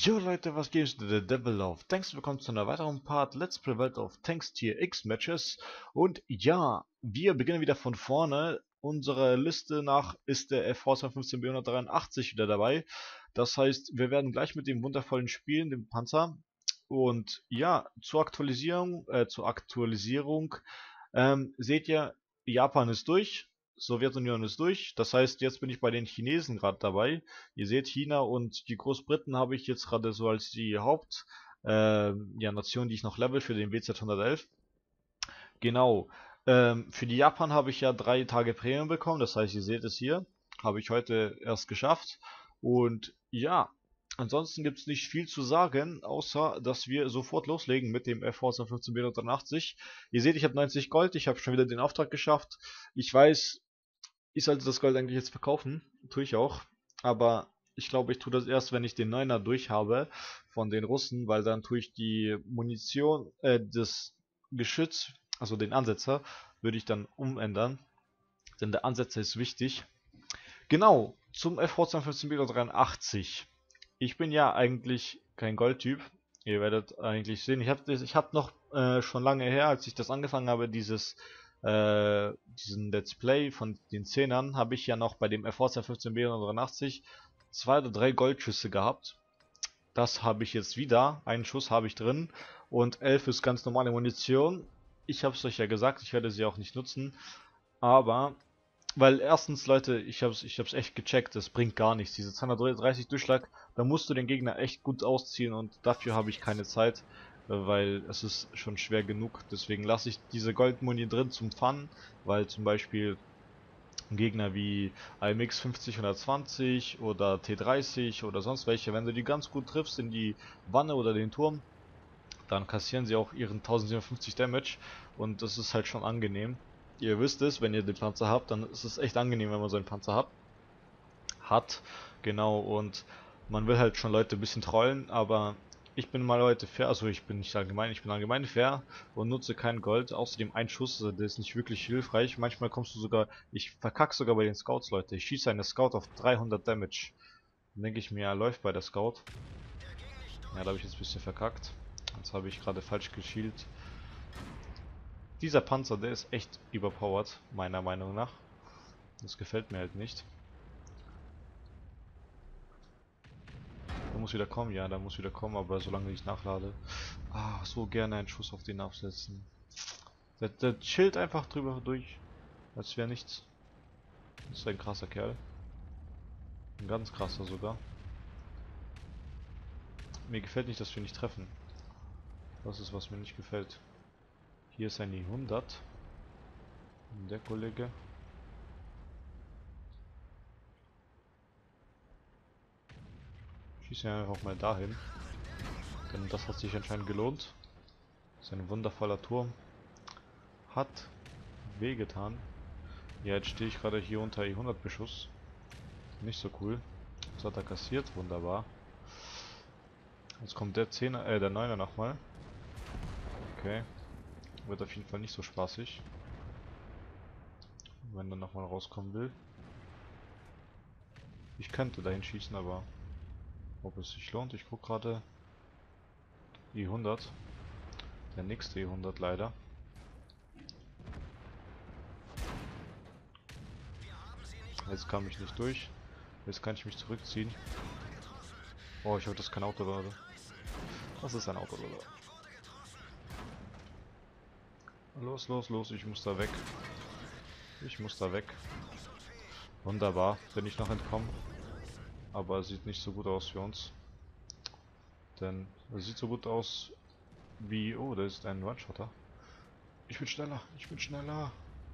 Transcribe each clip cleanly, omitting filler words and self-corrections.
Jo Leute, was geht? The Devil of Tanks, willkommen zu einer weiteren Part Let's Play World of Tanks Tier X Matches. Und ja, wir beginnen wieder von vorne. Unsere Liste nach ist der FV215B183 wieder dabei. Das heißt, wir werden gleich mit dem wundervollen spielen, dem Panzer. Und ja, zur Aktualisierung seht ihr, Japan ist durch. Sowjetunion ist durch. Das heißt, jetzt bin ich bei den Chinesen gerade dabei. Ihr seht, China und die Großbriten habe ich jetzt gerade so als die Haupt ja, Nation, die ich noch level für den WZ 111. Genau. Für die Japan habe ich ja 3 Tage Premium bekommen. Das heißt, ihr seht es hier. Habe ich heute erst geschafft. Und ja, ansonsten gibt es nicht viel zu sagen, außer dass wir sofort loslegen mit dem FV215B183. Ihr seht, ich habe 90 Gold. Ich habe schon wieder den Auftrag geschafft. Ich weiß, ich sollte das Gold eigentlich jetzt verkaufen, tue ich auch, aber ich glaube, ich tue das erst, wenn ich den Neuner durch habe von den Russen, weil dann tue ich die Munition, das Geschütz, also den Ansetzer, würde ich dann umändern, denn der Ansetzer ist wichtig. Genau, zum FV215B83. Ich bin ja eigentlich kein Goldtyp. Ihr werdet eigentlich sehen, ich hab noch schon lange her, als ich das angefangen habe, diesen Let's Play von den Zehnern, habe ich ja noch bei dem FV215B183 2 oder 3 Goldschüsse gehabt. Das habe ich jetzt wieder. Einen Schuss habe ich drin und 11 ist ganz normale Munition. Ich habe es euch ja gesagt, ich werde sie auch nicht nutzen. Aber weil erstens, Leute, ich hab's echt gecheckt, das bringt gar nichts. Diese 230 Durchschlag, da musst du den Gegner echt gut ausziehen und dafür habe ich keine Zeit, weil es ist schon schwer genug. Deswegen lasse ich diese Goldmuni drin zum Fun, weil zum Beispiel Gegner wie AMX 50-120 oder T30 oder sonst welche, wenn du die ganz gut triffst in die Wanne oder den Turm, dann kassieren sie auch ihren 1750 Damage und das ist halt schon angenehm. Ihr wisst es, wenn ihr den Panzer habt, dann ist es echt angenehm, wenn man so einen Panzer hat. Genau, und man will halt schon Leute ein bisschen trollen, aber ich bin mal Leute fair, also ich bin nicht allgemein, ich bin allgemein fair und nutze kein Gold. Außerdem ein Schuss, der ist nicht wirklich hilfreich. Manchmal kommst du sogar, ich verkack sogar bei den Scouts, Leute. Ich schieße eine Scout auf 300 Damage. Dann denke ich mir, ja, läuft bei der Scout. Ja, da habe ich jetzt ein bisschen verkackt. Jetzt habe ich gerade falsch geschielt. Dieser Panzer, der ist echt überpowered, meiner Meinung nach. Das gefällt mir halt nicht. Der muss wieder kommen, ja, der muss wieder kommen, aber solange ich nachlade. Ah, so gerne einen Schuss auf den absetzen. Der chillt einfach drüber durch, als wäre nichts. Das ist ein krasser Kerl. Ein ganz krasser sogar. Mir gefällt nicht, dass wir nicht treffen. Das ist, was mir nicht gefällt. Hier ist ein E100. Der Kollege. Schießen wir einfach mal dahin. Denn das hat sich anscheinend gelohnt. Das ist ein wundervoller Turm. Hat wehgetan. Ja, jetzt stehe ich gerade hier unter E100 Beschuss. Nicht so cool. Das hat er kassiert, wunderbar. Jetzt kommt der 10er, der 9er nochmal. Okay. Wird auf jeden Fall nicht so spaßig. Wenn er nochmal rauskommen will. Ich könnte dahin schießen, aber ob es sich lohnt, ich gucke gerade. E100. Der nächste E100 leider. Jetzt kam ich nicht durch. Jetzt kann ich mich zurückziehen. Oh, ich hoffe, das ist kein Auto, Leute. Das ist ein Auto, Leute. Los, los, los, ich muss da weg. Ich muss da weg. Wunderbar, bin ich noch entkommen. Aber es sieht nicht so gut aus für uns. Denn es sieht so gut aus wie... Oh, da ist ein One-Shotter. Ich bin schneller, ich bin schneller.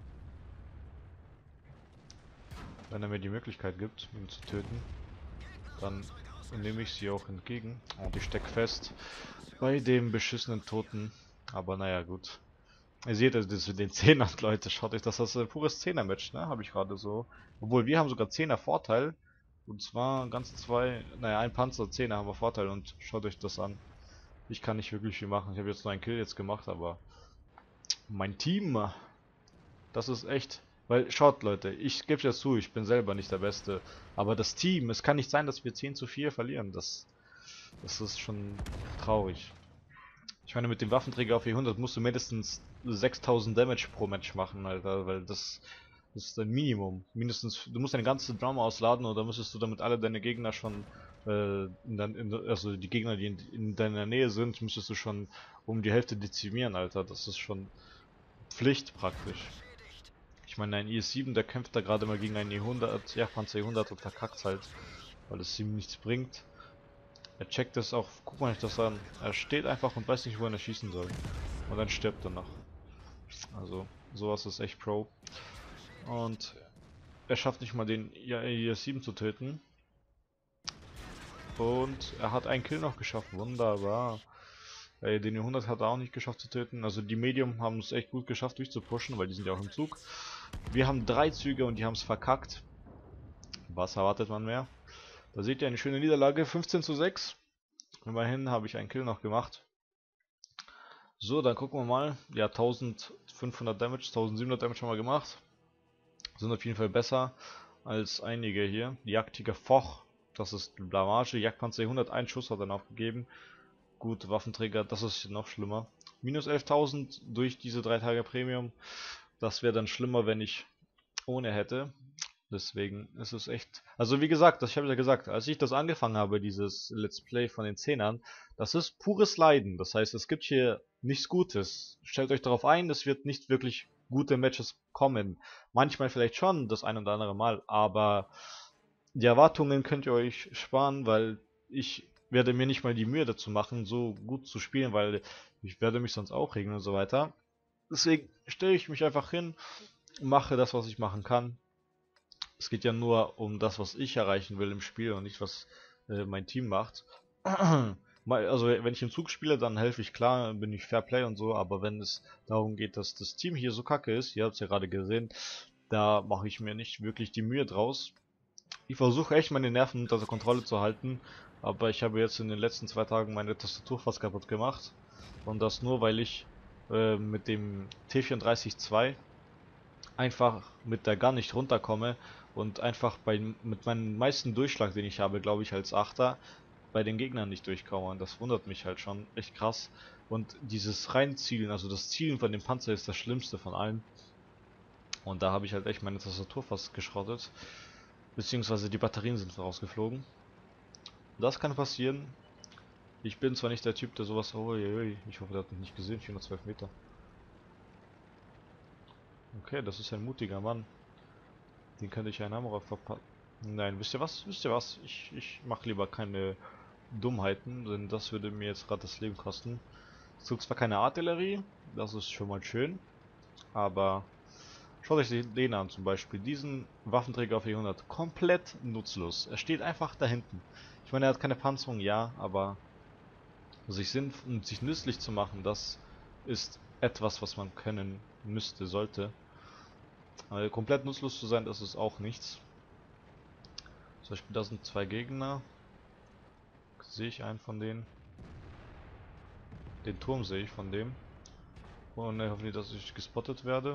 Wenn er mir die Möglichkeit gibt, ihn zu töten, dann nehme ich sie auch entgegen. Und ich stecke fest bei dem beschissenen Toten. Aber naja, gut. Ihr seht also das mit den 10ern, Leute. Schaut euch das ist ein pures 10er-Match, ne? Habe ich gerade so. Obwohl wir haben sogar 10er Vorteil. Und zwar ganz zwei, naja, ein Panzer, 10er haben wir Vorteil und schaut euch das an. Ich kann nicht wirklich viel machen. Ich habe jetzt nur einen Kill jetzt gemacht, aber mein Team, das ist echt. Weil, schaut Leute, ich gebe ja zu, ich bin selber nicht der Beste. Aber das Team, es kann nicht sein, dass wir 10:4 verlieren. Das ist schon traurig. Ich meine, mit dem Waffenträger auf E100 musst du mindestens 6000 Damage pro Match machen, Alter, weil das ist ein Minimum. Mindestens, du musst deine ganze Drama ausladen oder müsstest du damit alle deine Gegner schon, also die Gegner, die in deiner Nähe sind, müsstest du schon um die Hälfte dezimieren, Alter. Das ist schon Pflicht praktisch. Ich meine, ein IS-7, der kämpft da gerade mal gegen einen E100, Jagdpanzer E100 und verkackt halt, weil es ihm nichts bringt. Er checkt das auch, guck mal nicht das an. Er steht einfach und weiß nicht, wohin er schießen soll. Und dann stirbt er noch. Also, sowas ist echt Pro. Und er schafft nicht mal den IS-7 zu töten. Und er hat einen Kill noch geschafft. Wunderbar. Den E100 hat er auch nicht geschafft zu töten. Also die Medium haben es echt gut geschafft durchzupushen, weil die sind ja auch im Zug. Wir haben 3 Züge und die haben es verkackt. Was erwartet man mehr? Da seht ihr eine schöne Niederlage. 15:6. Immerhin habe ich einen Kill noch gemacht. So, dann gucken wir mal. Ja, 1500 Damage, 1700 Damage haben wir gemacht. Sind auf jeden Fall besser als einige hier. Die Jagdtiger Foch, das ist Blamage. Jagdpanzer 101 Schuss hat er noch gegeben. Gut, Waffenträger, das ist noch schlimmer. Minus 11.000 durch diese 3 Tage Premium. Das wäre dann schlimmer, wenn ich ohne hätte. Deswegen ist es echt. Also wie gesagt, ich habe ja gesagt, als ich das angefangen habe, dieses Let's Play von den Zehnern, das ist pures Leiden. Das heißt, es gibt hier nichts Gutes. Stellt euch darauf ein, es wird nicht wirklich gute Matches kommen. Manchmal vielleicht schon, das ein oder andere Mal, aber die Erwartungen könnt ihr euch sparen, weil ich werde mir nicht mal die Mühe dazu machen, so gut zu spielen, weil ich werde mich sonst auch regen und so weiter. Deswegen stelle ich mich einfach hin, mache das, was ich machen kann. Es geht ja nur um das, was ich erreichen will im Spiel und nicht, was mein Team macht. Also wenn ich im Zug spiele, dann helfe ich, klar, bin ich Fair Play und so, aber wenn es darum geht, dass das Team hier so kacke ist, ihr habt es ja gerade gesehen, da mache ich mir nicht wirklich die Mühe draus. Ich versuche echt meine Nerven unter Kontrolle zu halten, aber ich habe jetzt in den letzten 2 Tagen meine Tastatur fast kaputt gemacht. Und das nur, weil ich mit dem T34-2 einfach mit der gar nicht runterkomme und einfach mit meinem meisten Durchschlag, den ich habe, glaube ich als Achter, bei den Gegnern nicht durchkomme. Und das wundert mich halt schon echt krass. Und dieses Reinzielen, also das Zielen von dem Panzer ist das Schlimmste von allen. Und da habe ich halt echt meine Tastatur fast geschrottet. Beziehungsweise die Batterien sind rausgeflogen. Das kann passieren. Ich bin zwar nicht der Typ, der sowas... Oh, ich hoffe, der hat mich nicht gesehen. 412 Meter. Okay, das ist ein mutiger Mann. Den könnte ich einen Hammer verpassen. Nein, wisst ihr was? Wisst ihr was? Ich mache lieber keine Dummheiten, denn das würde mir jetzt gerade das Leben kosten. Es gibt zwar keine Artillerie, das ist schon mal schön, aber schaut euch den an zum Beispiel. Diesen Waffenträger auf E100. Komplett nutzlos. Er steht einfach da hinten. Ich meine, er hat keine Panzerung, ja, aber sich nützlich zu machen, das ist etwas, was man können müsste, sollte. Aber komplett nutzlos zu sein, das ist auch nichts. Zum Beispiel, da sind 2 Gegner. Sehe ich einen von denen. Den Turm sehe ich von dem. Und ich hoffe nicht, dass ich gespottet werde.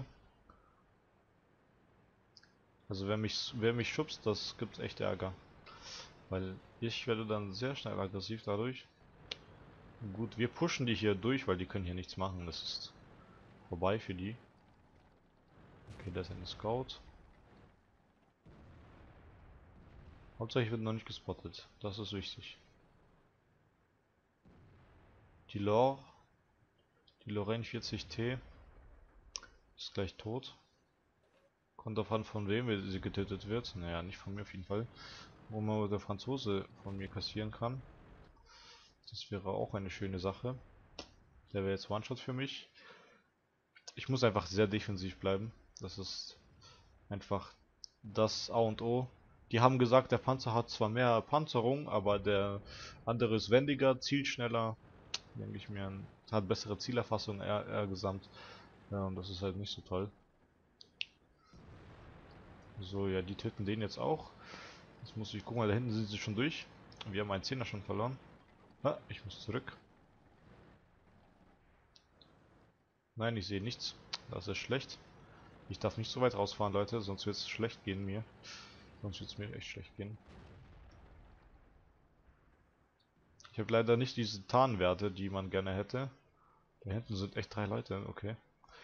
Also wer mich schubst, das gibt echt Ärger. Weil ich werde dann sehr schnell aggressiv dadurch. Gut, wir pushen die hier durch, weil die können hier nichts machen. Das ist vorbei für die. Okay, da ist ein Scout. Hauptsache ich werde noch nicht gespottet. Das ist wichtig. Die Lorraine 40T ist gleich tot. Kommt davon, von wem sie getötet wird. Naja, nicht von mir auf jeden Fall. Wo man der Franzose von mir kassieren kann. Das wäre auch eine schöne Sache. Der wäre jetzt One-Shot für mich. Ich muss einfach sehr defensiv bleiben. Das ist einfach das A und O. Die haben gesagt, der Panzer hat zwar mehr Panzerung, aber der andere ist wendiger, zielt schneller. Denke ich mir, hat bessere Zielerfassung eher gesamt. Ja, und das ist halt nicht so toll. So, ja, die töten den jetzt auch. Jetzt muss ich gucken, weil da hinten sind sie schon durch. Wir haben einen Zehner schon verloren. Ah, ich muss zurück. Nein, ich sehe nichts. Das ist schlecht. Ich darf nicht so weit rausfahren, Leute, sonst wird es schlecht gehen mir. Sonst wird es mir echt schlecht gehen. Ich habe leider nicht diese Tarnwerte, die man gerne hätte. Da hinten sind echt 3 Leute, okay.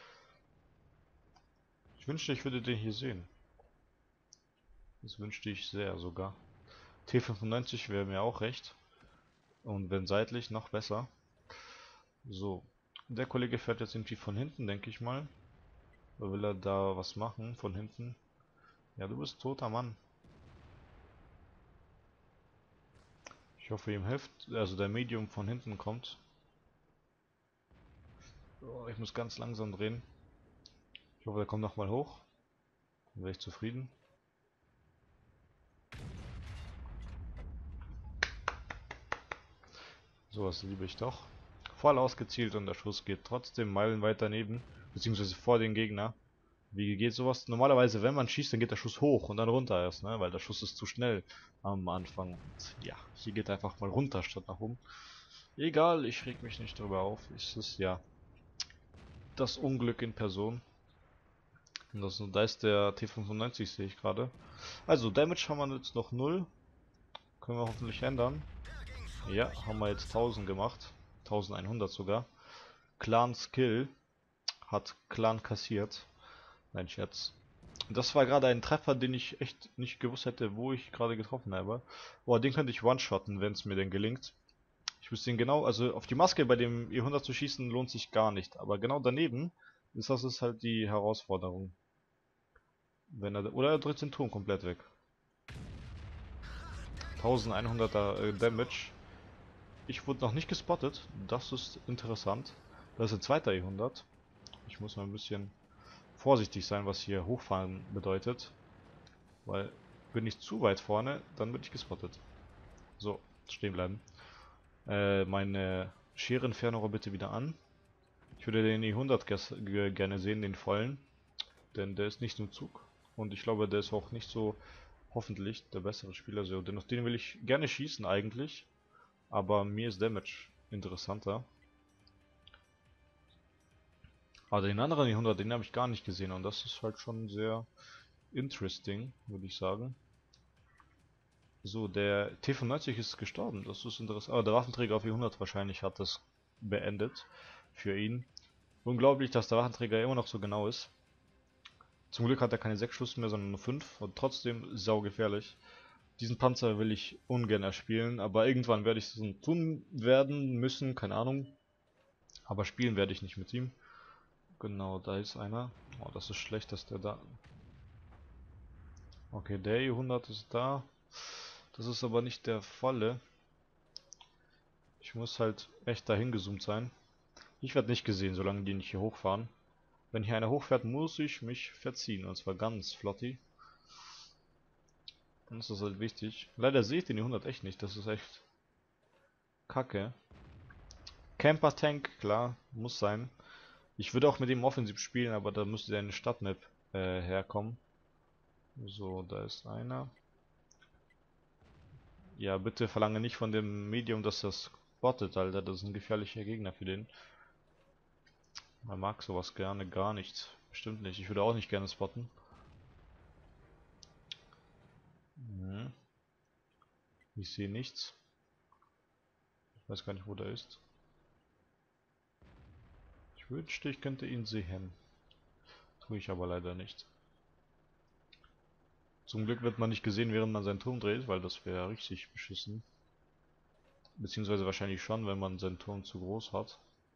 Ich wünschte, ich würde den hier sehen. Das wünschte ich sehr sogar. T95 wäre mir auch recht. Und wenn seitlich, noch besser. So. Der Kollege fährt jetzt irgendwie von hinten, denke ich mal. Oder will er da was machen? Von hinten? Ja, du bist toter Mann. Ich hoffe, ihm hilft. Also der Medium von hinten kommt. Oh, ich muss ganz langsam drehen. Ich hoffe, der kommt nochmal hoch. Dann wäre ich zufrieden. Sowas liebe ich doch. Voll ausgezielt und der Schuss geht trotzdem meilenweit daneben. Beziehungsweise vor den Gegner. Wie geht sowas? Normalerweise, wenn man schießt, dann geht der Schuss hoch und dann runter erst, ne? Weil der Schuss ist zu schnell am Anfang. Und ja, hier geht er einfach mal runter statt nach oben. Egal, ich reg mich nicht drüber auf. Es ist ja das Unglück in Person. Und da ist der T95, sehe ich gerade. Also, Damage haben wir jetzt noch 0. Können wir hoffentlich ändern. Ja, haben wir jetzt 1000 gemacht. 1100 sogar. Clan Skill hat Clan kassiert. Nein, Scherz. Das war gerade ein Treffer, den ich echt nicht gewusst hätte, wo ich gerade getroffen habe. Boah, den könnte ich one-shotten, wenn es mir denn gelingt. Ich wüsste ihn genau, also auf die Maske bei dem E100 zu schießen lohnt sich gar nicht. Aber genau daneben ist halt die Herausforderung. Wenn er, oder er drückt den Turm komplett weg. 1100er Damage. Ich wurde noch nicht gespottet. Das ist interessant. Das ist ein zweiter E100. Ich muss mal ein bisschen vorsichtig sein, was hier hochfahren bedeutet. Weil, bin ich zu weit vorne, dann bin ich gespottet. So, stehen bleiben. Meine Scherenfernrohr bitte wieder an. Ich würde den E100 gerne sehen, den vollen. Denn der ist nicht im Zug. Und ich glaube, der ist auch nicht so, hoffentlich, der bessere Spieler. So, denn auf den will ich gerne schießen eigentlich. Aber mir ist Damage interessanter. Aber den anderen E100, den habe ich gar nicht gesehen. Und das ist halt schon sehr interesting, würde ich sagen. So, der T95 ist gestorben, das ist interessant. Aber der Waffenträger auf E100 wahrscheinlich hat das beendet für ihn. Unglaublich, dass der Waffenträger immer noch so genau ist. Zum Glück hat er keine 6 Schuss mehr, sondern nur 5 und trotzdem saugefährlich. Diesen Panzer will ich ungern erspielen, aber irgendwann werde ich es tun werden müssen, keine Ahnung. Aber spielen werde ich nicht mit ihm. Genau, da ist einer. Oh, das ist schlecht, dass der da... Okay, der E100 ist da. Das ist aber nicht der volle. Ich muss halt echt dahin gezoomt sein. Ich werde nicht gesehen, solange die nicht hier hochfahren. Wenn hier einer hochfährt, muss ich mich verziehen. Und zwar ganz flotti. Dann ist das halt wichtig. Leider sehe ich den 100 echt nicht. Das ist echt kacke. Camper Tank, klar, muss sein. Ich würde auch mit dem offensiv spielen, aber da müsste eine Stadtmap herkommen. So, da ist einer. Ja, bitte verlange nicht von dem Medium, dass das spottet, Alter. Das ist ein gefährlicher Gegner für den. Man mag sowas gerne gar nicht. Bestimmt nicht. Ich würde auch nicht gerne spotten. Mhm. Ich sehe nichts. Ich weiß gar nicht, wo der ist. Ich wünschte, ich könnte ihn sehen. Tue ich aber leider nicht. Zum Glück wird man nicht gesehen, während man seinen Turm dreht, weil das wäre richtig beschissen. Beziehungsweise wahrscheinlich schon, wenn man seinen Turm zu groß hat.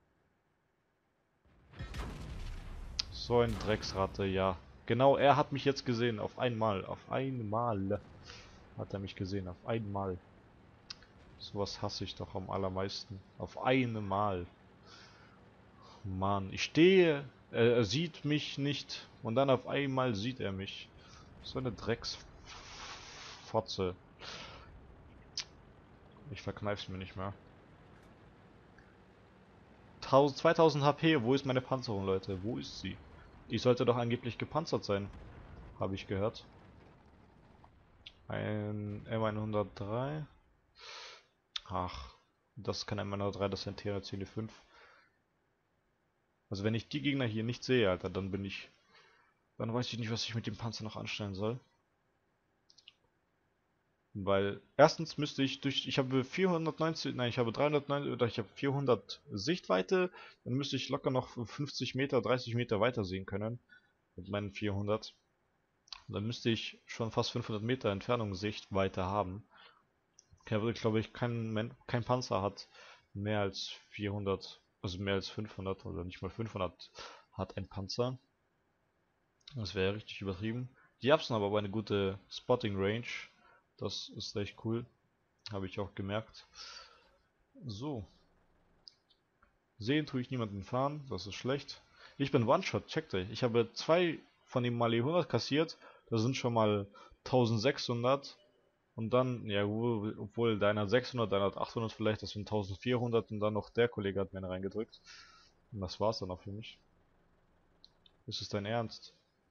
So ein Drecksratte, ja. Genau, er hat mich jetzt gesehen. Auf einmal. Auf einmal hat er mich gesehen. Auf einmal. Sowas hasse ich doch am allermeisten. Auf einmal. Mann, ich stehe. Er sieht mich nicht. Und dann auf einmal sieht er mich. So eine Drecksfotze. Ich verkneif's mir nicht mehr. 2000 HP, wo ist meine Panzerung, Leute? Wo ist sie? Die sollte doch angeblich gepanzert sein. Habe ich gehört. Ein M103. Ach, das ist kein M103, das ist ein TR-5. Also wenn ich die Gegner hier nicht sehe, Alter, dann bin ich... Dann weiß ich nicht, was ich mit dem Panzer noch anstellen soll. Weil erstens müsste ich durch, ich habe 490, nein, ich habe 390 oder ich habe 400 Sichtweite, dann müsste ich locker noch 50 Meter, 30 Meter weiter sehen können mit meinen 400. Und dann müsste ich schon fast 500 Meter Entfernung Sichtweite haben. Glaube ich, kein Panzer hat mehr als 400, also mehr als 500 oder nicht mal 500 hat ein Panzer. Das wäre richtig übertrieben. Die Japs haben aber eine gute Spotting Range. Das ist echt cool. Habe ich auch gemerkt. So. Sehen tue ich niemanden fahren. Das ist schlecht. Ich bin One-Shot, checkt euch. Ich habe zwei von dem Mali 100 kassiert. Das sind schon mal 1600. Und dann, ja, obwohl deiner 600, deiner hat 800 vielleicht, das sind 1400. Und dann noch der Kollege hat mir eine reingedrückt. Und das war's dann auch für mich. Ist es dein Ernst?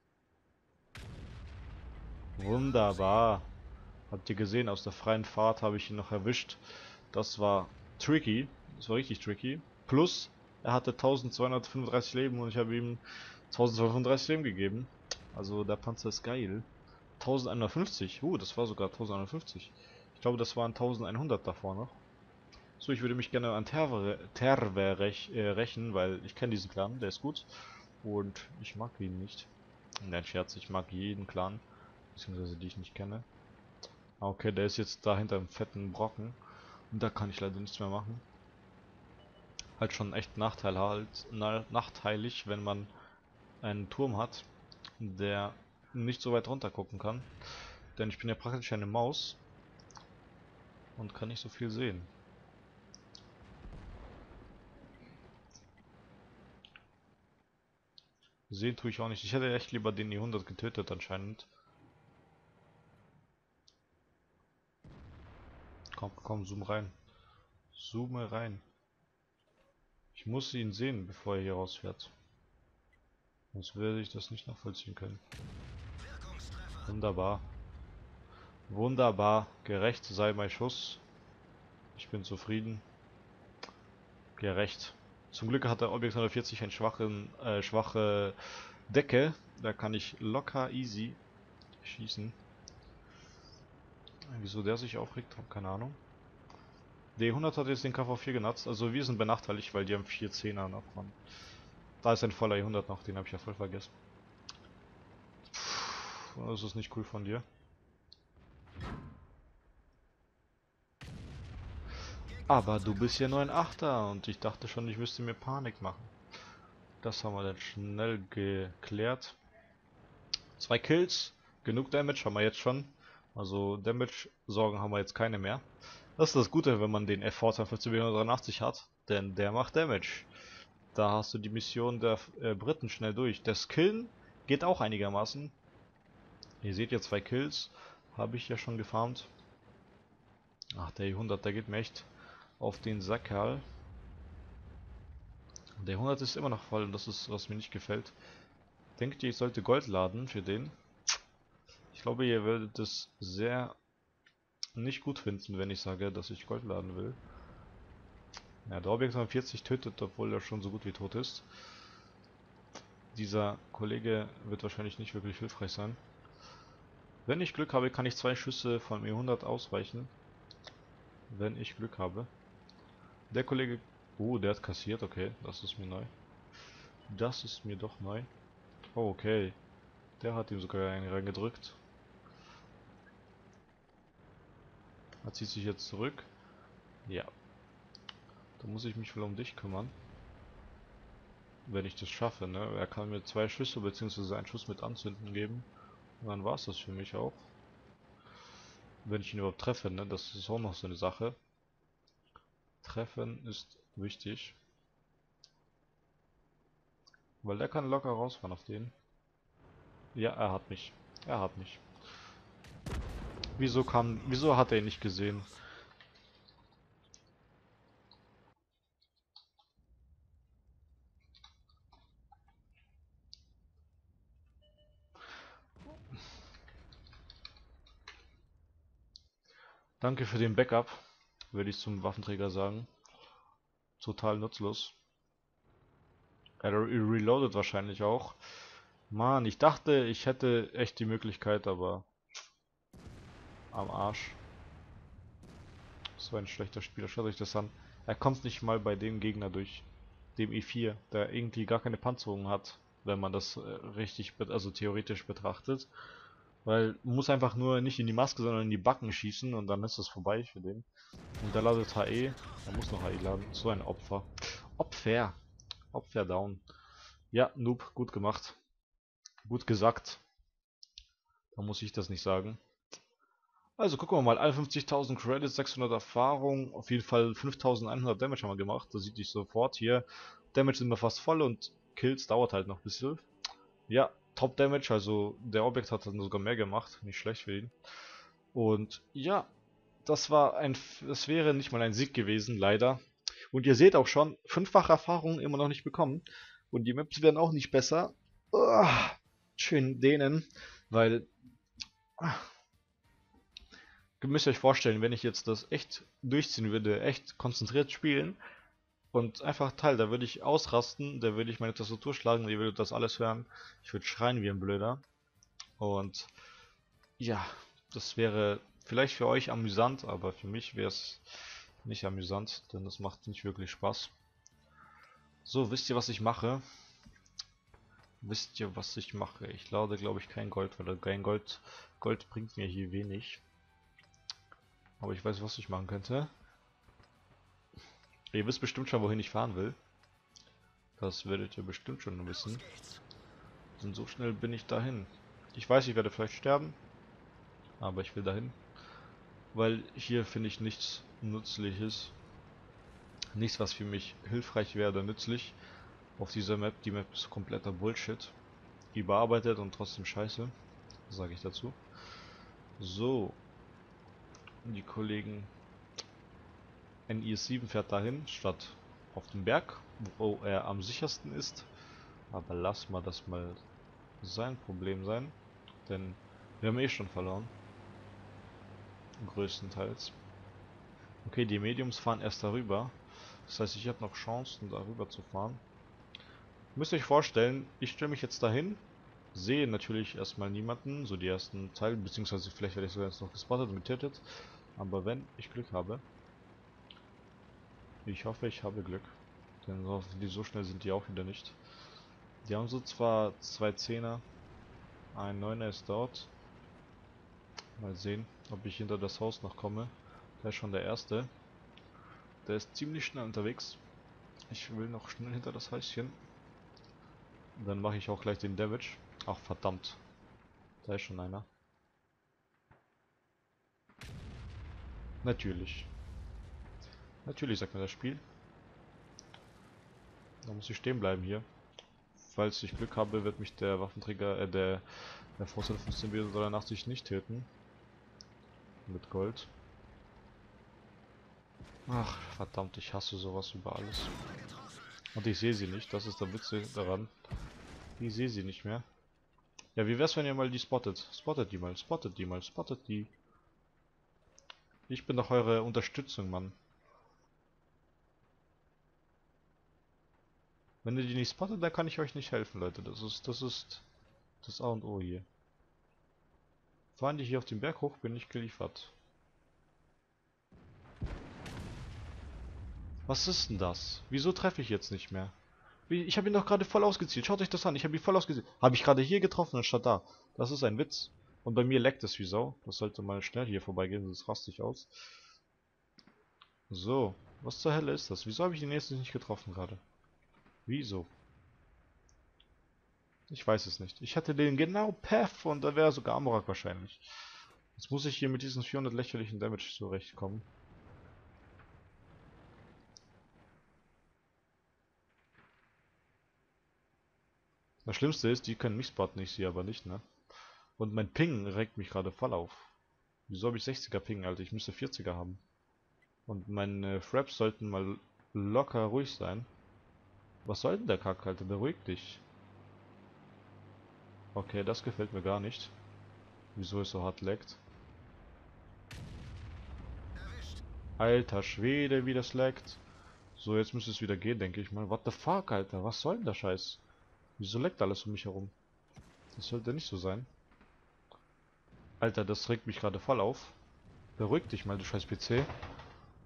Wunderbar. Habt ihr gesehen, aus der freien Fahrt habe ich ihn noch erwischt. Das war tricky. Das war richtig tricky. Plus, er hatte 1235 Leben und ich habe ihm 1235 Leben gegeben. Also der Panzer ist geil. 1150. Das war sogar 1150. Ich glaube, das waren 1100 davor noch. So, ich würde mich gerne an Terve rächen, weil ich kenne diesen Clan, der ist gut. Und ich mag ihn nicht. Nein, Scherz, ich mag jeden Clan. Beziehungsweise die ich nicht kenne. Okay, der ist jetzt da hinter einem fetten Brocken. Und da kann ich leider nichts mehr machen. Halt schon echt nachteilig, wenn man einen Turm hat, der nicht so weit runter gucken kann. Denn ich bin ja praktisch eine Maus und kann nicht so viel sehen. Sehen tue ich auch nicht. Ich hätte echt lieber den E100 getötet anscheinend. Komm, komm, zoom rein. Zoome rein. Ich muss ihn sehen, bevor er hier rausfährt. Sonst werde ich das nicht nachvollziehen können. Wunderbar. Wunderbar. Gerecht sei mein Schuss. Ich bin zufrieden. Gerecht. Zum Glück hat der Objekt 140 eine schwache Decke. Da kann ich locker easy schießen. Wieso der sich aufregt, keine Ahnung. D100 hat jetzt den KV4 genutzt. Also wir sind benachteiligt, weil die haben 4 10er noch. Mann. Da ist ein voller E100 noch, den habe ich ja voll vergessen. Puh, das ist nicht cool von dir. Aber du bist ja nur ein Achter und ich dachte schon, ich müsste mir Panik machen. Das haben wir dann schnell geklärt. 2 Kills, genug Damage haben wir jetzt schon. Also Damage-Sorgen haben wir jetzt keine mehr. Das ist das Gute, wenn man den F-Force 1583 hat, denn der macht Damage. Da hast du die Mission der Briten schnell durch. Das Killen geht auch einigermaßen. Ihr seht ja 2 Kills, habe ich ja schon gefarmt. Ach, der E100, der geht mir echt auf den Sackerl. Der 100 ist immer noch voll und das ist, was mir nicht gefällt. Denkt ihr, ich sollte Gold laden für den? Ich glaube, ihr werdet es sehr nicht gut finden, wenn ich sage, dass ich Gold laden will. Ja, der Objekt 40 tötet, obwohl er schon so gut wie tot ist. Dieser Kollege wird wahrscheinlich nicht wirklich hilfreich sein. Wenn ich Glück habe, kann ich 2 Schüsse von E100 ausweichen. Wenn ich Glück habe. Der Kollege... der hat kassiert, okay. Das ist mir neu. Das ist mir doch neu. Oh, okay. Der hat ihm sogar einen reingedrückt. Er zieht sich jetzt zurück. Ja. Da muss ich mich wohl um dich kümmern. Wenn ich das schaffe, ne? Er kann mir 2 Schüsse bzw. einen Schuss mit Anzünden geben. Und dann war es das für mich auch. Wenn ich ihn überhaupt treffe, ne? Das ist auch noch so eine Sache. Treffen ist wichtig. Weil der kann locker rausfahren auf den. Ja, er hat mich. Er hat mich. Wieso hat er ihn nicht gesehen? Danke für den Backup, würde ich zum Waffenträger sagen. Total nutzlos. Er reloadet wahrscheinlich auch. Mann, ich dachte, ich hätte echt die Möglichkeit, aber am Arsch. So ein schlechter Spieler, schaut euch das an. Er kommt nicht mal bei dem Gegner durch. Dem E4, der irgendwie gar keine Panzerung hat, wenn man das richtig, also theoretisch betrachtet. Weil man muss einfach nur nicht in die Maske, sondern in die Backen schießen und dann ist es vorbei für den. Und der ladet HE. Er muss noch HE laden. So ein Opfer. Opfer. Opfer down. Ja, Noob, gut gemacht. Gut gesagt. Da muss ich das nicht sagen. Also gucken wir mal, 51.000 Credits, 600 Erfahrung, auf jeden Fall 5.100 Damage haben wir gemacht, das sieht ich sofort hier. Damage sind wir fast voll und Kills dauert halt noch ein bisschen. Ja, Top Damage, also der Objekt hat dann sogar mehr gemacht, nicht schlecht für ihn. Und ja, das wäre nicht mal ein Sieg gewesen, leider. Und ihr seht auch schon, 5-fache Erfahrung immer noch nicht bekommen. Und die Maps werden auch nicht besser. Schön denen, weil ihr müsst euch vorstellen, wenn ich jetzt das echt durchziehen würde, echt konzentriert spielen und einfach da würde ich ausrasten, da würde ich meine Tastatur schlagen, ihr würdet das alles hören, ich würde schreien wie ein Blöder. Und ja, das wäre vielleicht für euch amüsant, aber für mich wäre es nicht amüsant, denn das macht nicht wirklich Spaß. So, wisst ihr, was ich mache? Wisst ihr, was ich mache? Ich lade, glaube ich, kein Gold, weil kein Gold bringt mir hier wenig. Aber ich weiß, was ich machen könnte. Ihr wisst bestimmt schon, wohin ich fahren will. Das werdet ihr bestimmt schon wissen. Denn so schnell bin ich dahin. Ich weiß, ich werde vielleicht sterben. Aber ich will dahin. Weil hier finde ich nichts Nützliches. Nichts, was für mich hilfreich wäre oder nützlich. Auf dieser Map. Die Map ist kompletter Bullshit. Überarbeitet und trotzdem scheiße. Sage ich dazu. So. Die Kollegen NIS7 fährt dahin, statt auf den Berg, wo er am sichersten ist. Aber lass mal das mal sein Problem sein, denn wir haben eh schon verloren. Größtenteils. Okay, die Mediums fahren erst darüber. Das heißt, ich habe noch Chancen, darüber zu fahren. Müsst ihr euch vorstellen, ich stelle mich jetzt dahin, sehe natürlich erstmal niemanden, so die ersten Teile, beziehungsweise vielleicht werde ich sogar jetzt noch gespottet und getötet. Aber wenn ich Glück habe, ich hoffe, ich habe Glück, denn so schnell sind die auch wieder nicht. Die haben so zwar 2 Zehner, ein 9er ist dort. Mal sehen, ob ich hinter das Haus noch komme. Der ist schon der erste. Der ist ziemlich schnell unterwegs. Ich will noch schnell hinter das Häuschen. Dann mache ich auch gleich den Damage. Ach verdammt. Da ist schon einer. Natürlich. Natürlich sagt mir das Spiel. Da muss ich stehen bleiben hier. Falls ich Glück habe, wird mich der Waffenträger, der Forster 15B83 nicht töten. Mit Gold. Ach, verdammt, ich hasse sowas über alles. Und ich sehe sie nicht, das ist der Witz daran. Ich sehe sie nicht mehr. Ja, wie wär's, wenn ihr mal die spottet? Spottet die mal, spottet die mal, spottet die. Ich bin doch eure Unterstützung, Mann. Wenn ihr die nicht spottet, dann kann ich euch nicht helfen, Leute. Das ist das A und O hier. Fahren die hier auf den Berg hoch, bin ich geliefert. Was ist denn das? Wieso treffe ich jetzt nicht mehr? Ich habe ihn doch gerade voll ausgezielt. Schaut euch das an. Ich habe ihn voll ausgezielt. Habe ich gerade hier getroffen anstatt da. Das ist ein Witz. Und bei mir leckt es wie Sau. Das sollte mal schnell hier vorbeigehen, sonst raste ich aus. So. Was zur Hölle ist das? Wieso habe ich den nächsten nicht getroffen gerade? Wieso? Ich weiß es nicht. Ich hatte den genau Path und da wäre sogar Amorak wahrscheinlich. Jetzt muss ich hier mit diesen 400 lächerlichen Damage zurechtkommen. Das Schlimmste ist, die können mich spotten, ich sie aber nicht, ne? Und mein Ping regt mich gerade voll auf. Wieso habe ich 60er Ping, Alter? Ich müsste 40er haben. Und meine Fraps sollten mal locker ruhig sein. Was soll denn der Kack, Alter? Beruhig dich. Okay, das gefällt mir gar nicht. Wieso es so hart laggt. Alter Schwede, wie das laggt. So, jetzt müsste es wieder gehen, denke ich mal. What the fuck, Alter? Was soll denn der Scheiß? Wieso leckt alles um mich herum? Das sollte nicht so sein. Alter, das regt mich gerade voll auf. Beruhig dich mal, du scheiß PC.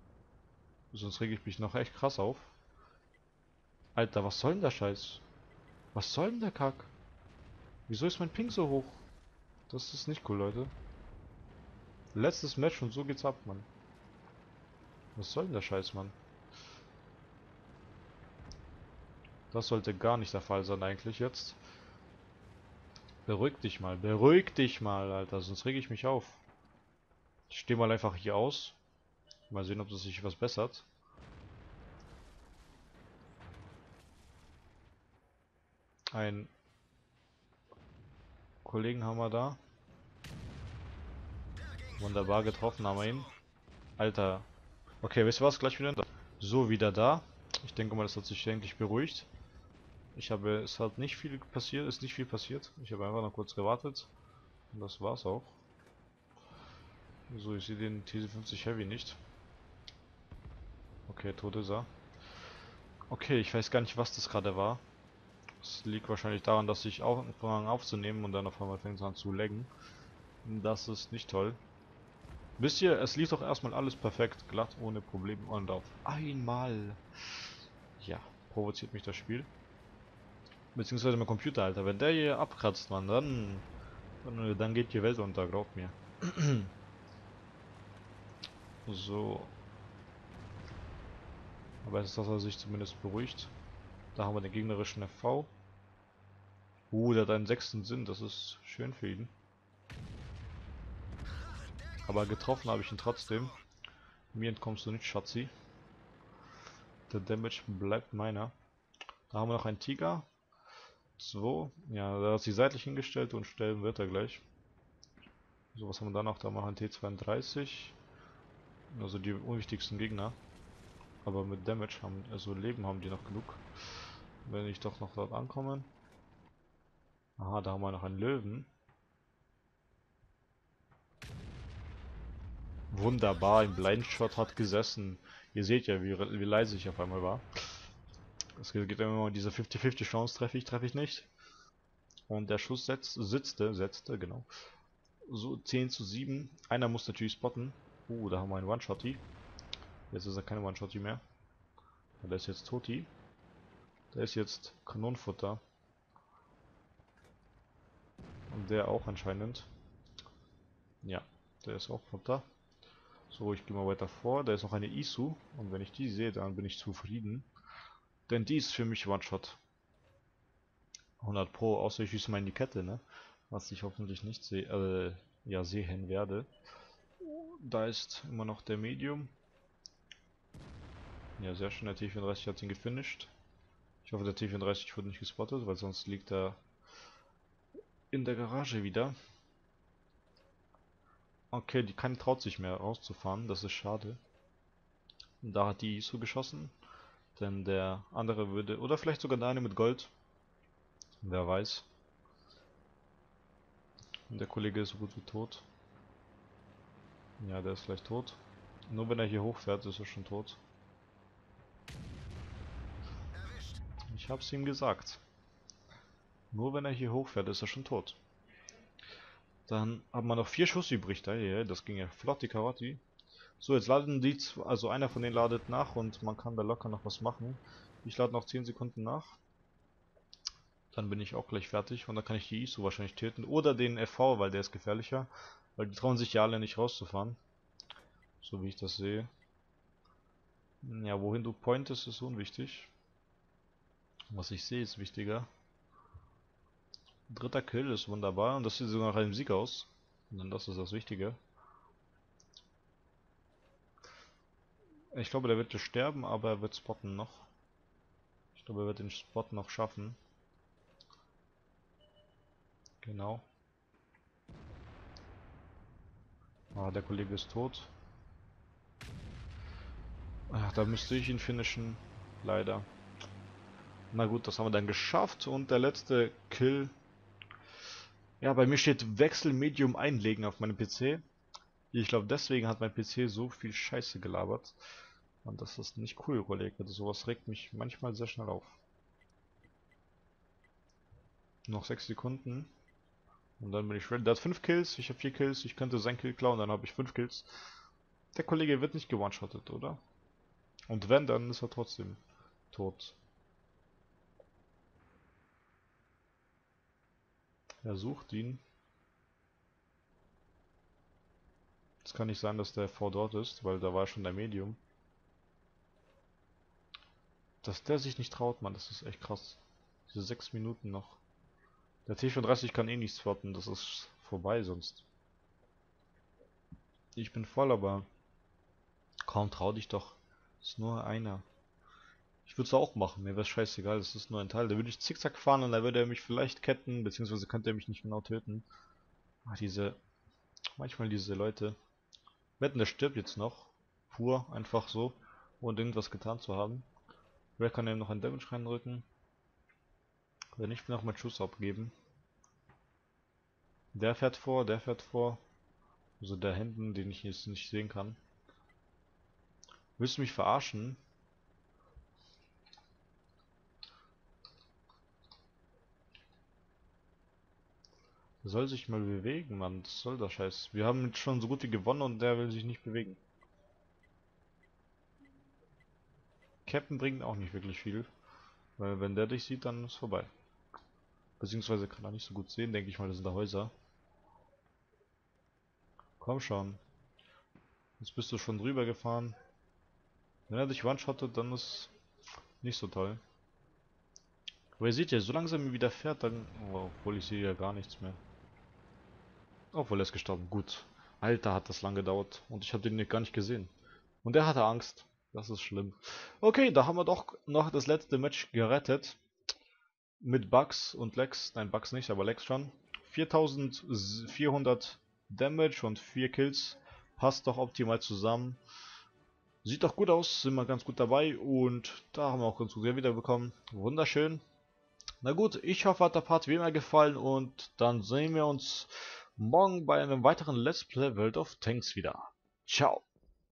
Sonst rege ich mich noch echt krass auf. Alter, was soll denn der Scheiß? Was soll denn der Kack? Wieso ist mein Ping so hoch? Das ist nicht cool, Leute. Letztes Match und so geht's ab, Mann. Was soll denn der Scheiß, Mann? Das sollte gar nicht der Fall sein eigentlich jetzt. Beruhig dich mal, Alter, sonst rege ich mich auf. Ich stehe mal einfach hier aus. Mal sehen, ob das sich was bessert. Ein Kollegen haben wir da. Wunderbar getroffen haben wir ihn. Alter. Okay, wisst ihr was? Gleich wieder da. So, wieder da. Ich denke mal, das hat sich endlich beruhigt. Es hat nicht viel passiert, ist nicht viel passiert. Ich habe einfach noch kurz gewartet. Und das war's auch. So, ich sehe den TC50 Heavy nicht. Okay, tot ist er. Okay, ich weiß gar nicht, was das gerade war. Es liegt wahrscheinlich daran, dass ich angefangen aufzunehmen und dann auf einmal fängt es an zu laggen. Das ist nicht toll. Wisst ihr, es lief doch erstmal alles perfekt, glatt, ohne Probleme und auf einmal. Ja, provoziert mich das Spiel. Beziehungsweise mein Computer, Alter. Wenn der hier abkratzt, man, dann geht die Welt unter, glaubt mir. So. Aber jetzt ist, dass er sich zumindest beruhigt. Da haben wir den gegnerischen FV. Der hat einen sechsten Sinn, das ist schön für ihn. Aber getroffen habe ich ihn trotzdem. Mir entkommst du nicht, Schatzi. Der Damage bleibt meiner. Da haben wir noch einen Tiger. 2. Ja, da hat sich seitlich hingestellt und stellen wird er gleich. So, was haben wir da noch? Da haben wir einen T32. Also die unwichtigsten Gegner. Aber mit Damage haben, also Leben haben die noch genug. Wenn ich doch noch dort ankomme. Aha, da haben wir noch einen Löwen. Wunderbar, ein Blindshot hat gesessen. Ihr seht ja, wie leise ich auf einmal war. Es geht immer um diese 50-50 Chance, treffe ich nicht. Und der Schuss setzte, genau. So 10:7. Einer muss natürlich spotten. Da haben wir einen One-Shotty. Jetzt ist er keine One-Shotty mehr. Der ist jetzt Toti. Der ist jetzt Kanonenfutter. Und der auch anscheinend. Ja, der ist auch Futter. So, ich gehe mal weiter vor. Da ist noch eine Isu. Und wenn ich die sehe, dann bin ich zufrieden. Denn die ist für mich One-Shot. 100 Pro, außer ich schieße mal in die Kette, ne? Was ich hoffentlich nicht ja, sehen werde. Da ist immer noch der Medium. Ja, sehr schön. Der T34 hat ihn gefinisht. Ich hoffe, der T34 wurde nicht gespottet, weil sonst liegt er in der Garage wieder. Okay, die keine traut sich mehr rauszufahren. Das ist schade. Da hat die ISO geschossen. Denn der andere würde... Oder vielleicht sogar der eine mit Gold. Wer weiß. Der Kollege ist so gut wie tot. Ja, der ist gleich tot. Nur wenn er hier hochfährt, ist er schon tot. Ich hab's ihm gesagt. Nur wenn er hier hochfährt, ist er schon tot. Dann haben wir noch 4 Schuss übrig. Das ging ja flott, die Karotti. So, jetzt laden die, also einer von denen ladet nach und man kann da locker noch was machen. Ich lade noch 10 Sekunden nach. Dann bin ich auch gleich fertig und dann kann ich die ISO wahrscheinlich töten. Oder den FV, weil der ist gefährlicher. Weil die trauen sich ja alle nicht rauszufahren. So wie ich das sehe. Ja, wohin du pointest, ist unwichtig. Was ich sehe, ist wichtiger. Dritter Kill ist wunderbar und das sieht sogar nach einem Sieg aus. Denn das ist das Wichtige. Ich glaube, der wird sterben, aber er wird spotten noch. Ich glaube, er wird den Spot noch schaffen. Genau. Ah, der Kollege ist tot. Ach, da müsste ich ihn finishen. Leider. Na gut, das haben wir dann geschafft. Und der letzte Kill. Ja, bei mir steht Wechsel Medium einlegen auf meinem PC. Ich glaube, deswegen hat mein PC so viel Scheiße gelabert. Und das ist nicht cool, Kollege. Sowas regt mich manchmal sehr schnell auf. Noch 6 Sekunden. Und dann bin ich ready. Der hat 5 Kills, ich habe 4 Kills. Ich könnte sein Kill klauen, dann habe ich 5 Kills. Der Kollege wird nicht gewone-shottet, oder? Und wenn, dann ist er trotzdem tot. Er sucht ihn. Es kann nicht sein, dass der vor dort ist, weil da war schon der Medium. Dass der sich nicht traut, Mann, das ist echt krass. Diese 6 Minuten noch. Der T34 kann eh nichts spotten, das ist vorbei sonst. Ich bin voll, aber kaum trau dich doch. Ist nur einer. Ich würde es auch machen, mir wäre scheißegal, das ist nur ein Teil. Da würde ich zickzack fahren und da würde er mich vielleicht ketten, beziehungsweise könnte er mich nicht genau töten. Ach, manchmal diese Leute. Wetten, der stirbt jetzt noch. Pur, einfach so, ohne irgendwas getan zu haben. Wer kann ihm noch ein Damage reinrücken? Wenn nicht, will noch mal Schuss abgeben. Der fährt vor, der fährt vor. Also der hinten, den ich jetzt nicht sehen kann. Willst du mich verarschen? Der soll sich mal bewegen, Mann. Was soll der Scheiß? Wir haben jetzt schon so gut wie gewonnen und der will sich nicht bewegen. Captain bringt auch nicht wirklich viel. Weil wenn der dich sieht, dann ist vorbei. Beziehungsweise kann er nicht so gut sehen, denke ich mal, das sind da Häuser. Komm schon. Jetzt bist du schon drüber gefahren. Wenn er dich one-shottet, dann ist nicht so toll. Aber ihr seht ja, so langsam er wieder fährt, dann... Oh, obwohl ich sehe ja gar nichts mehr. Obwohl er ist gestorben. Gut. Alter, hat das lang gedauert. Und ich habe den gar nicht gesehen. Und er hatte Angst. Das ist schlimm. Okay, da haben wir doch noch das letzte Match gerettet. Mit Bugs und Lex. Nein, Bugs nicht, aber Lex schon. 4400 Damage und 4 Kills. Passt doch optimal zusammen. Sieht doch gut aus, sind wir ganz gut dabei und da haben wir auch ganz gut wiederbekommen. Wunderschön. Na gut, ich hoffe, hat der Part wie immer gefallen und dann sehen wir uns morgen bei einem weiteren Let's Play World of Tanks wieder. Ciao.